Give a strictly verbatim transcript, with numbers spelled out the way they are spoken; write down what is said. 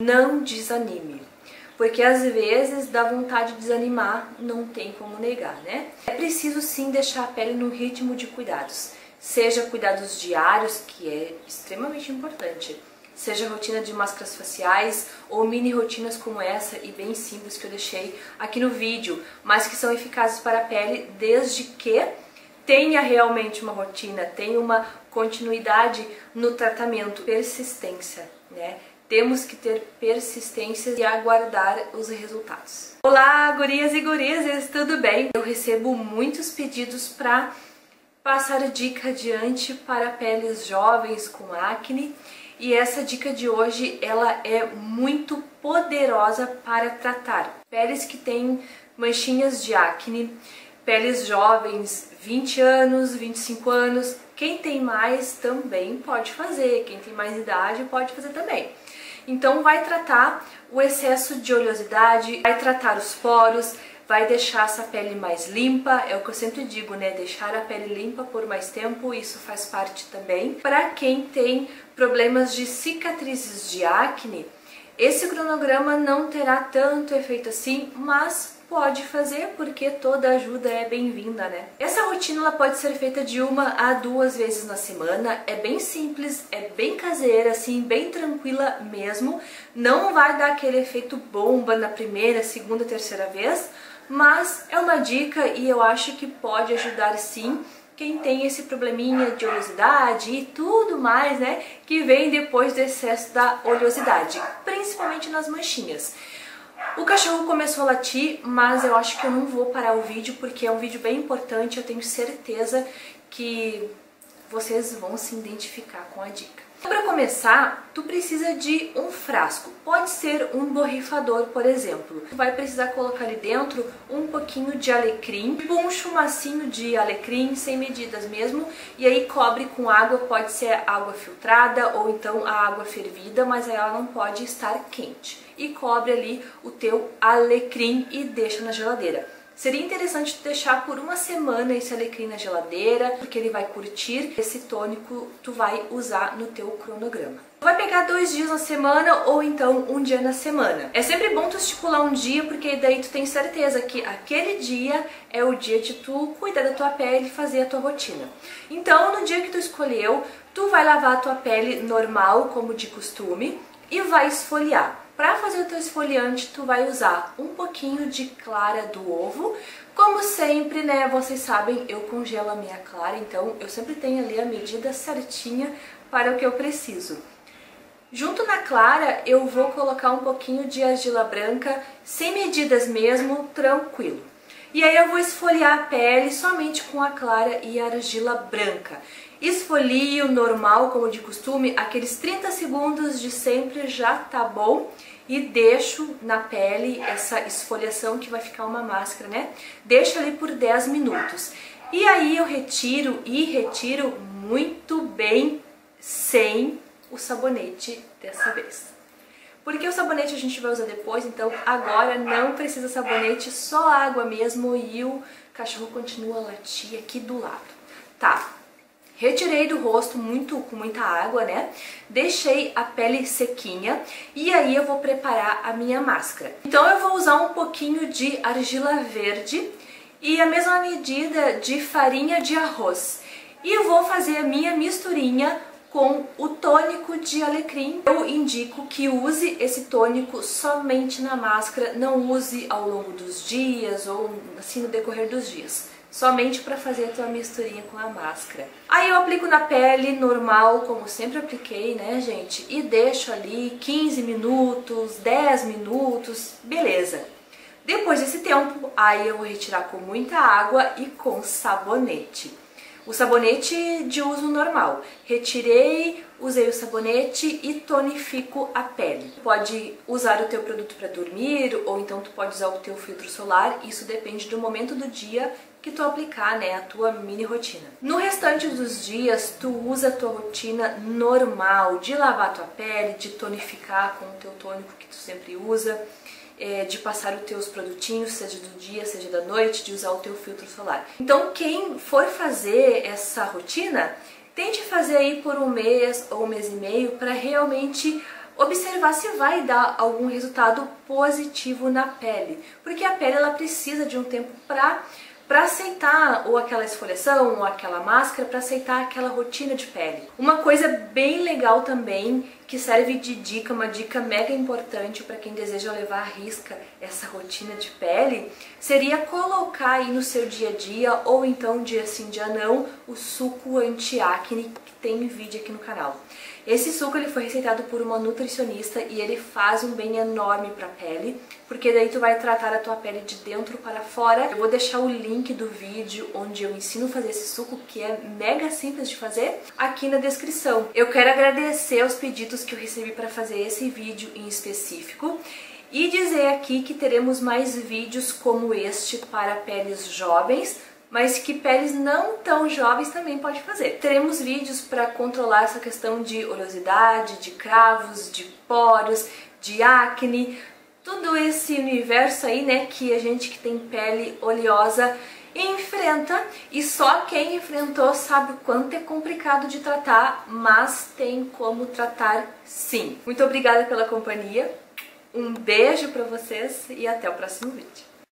Não desanime, porque às vezes dá vontade de desanimar, não tem como negar, né? É preciso sim deixar a pele num ritmo de cuidados, seja cuidados diários, que é extremamente importante, seja rotina de máscaras faciais ou mini rotinas como essa e bem simples que eu deixei aqui no vídeo, mas que são eficazes para a pele desde que tenha realmente uma rotina, tenha uma continuidade no tratamento, persistência, né? Temos que ter persistência e aguardar os resultados. Olá, gurias e gurizes, tudo bem? Eu recebo muitos pedidos para passar a dica adiante para peles jovens com acne. E essa dica de hoje, ela é muito poderosa para tratar peles que têm manchinhas de acne, peles jovens, vinte anos, vinte e cinco anos, quem tem mais também pode fazer, quem tem mais idade pode fazer também. Então vai tratar o excesso de oleosidade, vai tratar os poros, vai deixar essa pele mais limpa, é o que eu sempre digo, né? Deixar a pele limpa por mais tempo, isso faz parte também. Para quem tem problemas de cicatrizes de acne, esse cronograma não terá tanto efeito assim, mas pode fazer porque toda ajuda é bem-vinda, né? Essa rotina ela pode ser feita de uma a duas vezes na semana, é bem simples, é bem caseira, assim, bem tranquila mesmo. Não vai dar aquele efeito bomba na primeira, segunda, terceira vez, mas é uma dica e eu acho que pode ajudar sim quem tem esse probleminha de oleosidade e tudo mais, né, que vem depois do excesso da oleosidade, principalmente nas manchinhas. O cachorro começou a latir, mas eu acho que eu não vou parar o vídeo porque é um vídeo bem importante, eu tenho certeza que vocês vão se identificar com a dica. Para começar, tu precisa de um frasco, pode ser um borrifador, por exemplo. Tu vai precisar colocar ali dentro um pouquinho de alecrim, tipo um chumacinho de alecrim, sem medidas mesmo, e aí cobre com água, pode ser água filtrada ou então a água fervida, mas ela não pode estar quente. E cobre ali o teu alecrim e deixa na geladeira. Seria interessante deixar por uma semana esse alecrim na geladeira, porque ele vai curtir. Esse tônico tu vai usar no teu cronograma. Tu vai pegar dois dias na semana ou então um dia na semana. É sempre bom tu estipular um dia, porque daí tu tem certeza que aquele dia é o dia de tu cuidar da tua pele e fazer a tua rotina. Então, no dia que tu escolheu, tu vai lavar a tua pele normal, como de costume, e vai esfoliar. Para fazer o teu esfoliante, tu vai usar um pouquinho de clara do ovo. Como sempre, né, vocês sabem, eu congelo a minha clara, então eu sempre tenho ali a medida certinha para o que eu preciso. Junto na clara, eu vou colocar um pouquinho de argila branca, sem medidas mesmo, tranquilo. E aí eu vou esfoliar a pele somente com a clara e a argila branca. Esfolio normal, como de costume, aqueles trinta segundos de sempre já tá bom. E deixo na pele essa esfoliação que vai ficar uma máscara, né? Deixo ali por dez minutos. E aí eu retiro e retiro muito bem sem o sabonete dessa vez. Porque o sabonete a gente vai usar depois, então agora não precisa sabonete, só água mesmo e o cachorro continua a latir aqui do lado. Tá. Retirei do rosto muito, com muita água, né? Deixei a pele sequinha e aí eu vou preparar a minha máscara. Então eu vou usar um pouquinho de argila verde e a mesma medida de farinha de arroz. E eu vou fazer a minha misturinha com o tônico de alecrim. Eu indico que use esse tônico somente na máscara, não use ao longo dos dias ou assim no decorrer dos dias. Somente para fazer a tua misturinha com a máscara. Aí eu aplico na pele normal, como sempre apliquei, né, gente? E deixo ali quinze minutos, dez minutos, beleza. Depois desse tempo, aí eu vou retirar com muita água e com sabonete. O sabonete de uso normal. Retirei, usei o sabonete e tonifico a pele. Pode usar o teu produto para dormir ou então tu pode usar o teu filtro solar. Isso depende do momento do dia que tu aplicar, né, a tua mini rotina. No restante dos dias, tu usa a tua rotina normal de lavar a tua pele, de tonificar com o teu tônico que tu sempre usa, é, de passar os teus produtinhos, seja do dia, seja da noite, de usar o teu filtro solar. Então, quem for fazer essa rotina, tente fazer aí por um mês ou um mês e meio para realmente observar se vai dar algum resultado positivo na pele, porque a pele ela precisa de um tempo para para aceitar ou aquela esfoliação ou aquela máscara, para aceitar aquela rotina de pele. Uma coisa bem legal também, que serve de dica, uma dica mega importante para quem deseja levar à risca essa rotina de pele, seria colocar aí no seu dia a dia, ou então dia sim, dia não, o suco anti-acne que tem vídeo aqui no canal. Esse suco ele foi receitado por uma nutricionista e ele faz um bem enorme para a pele, porque daí tu vai tratar a tua pele de dentro para fora. Eu vou deixar o link do vídeo onde eu ensino a fazer esse suco, que é mega simples de fazer, aqui na descrição. Eu quero agradecer os pedidos que eu recebi para fazer esse vídeo em específico e dizer aqui que teremos mais vídeos como este para peles jovens, mas que peles não tão jovens também pode fazer. Teremos vídeos para controlar essa questão de oleosidade, de cravos, de poros, de acne, tudo esse universo aí, né, que a gente que tem pele oleosa enfrenta, e só quem enfrentou sabe o quanto é complicado de tratar, mas tem como tratar sim. Muito obrigada pela companhia, um beijo para vocês e até o próximo vídeo.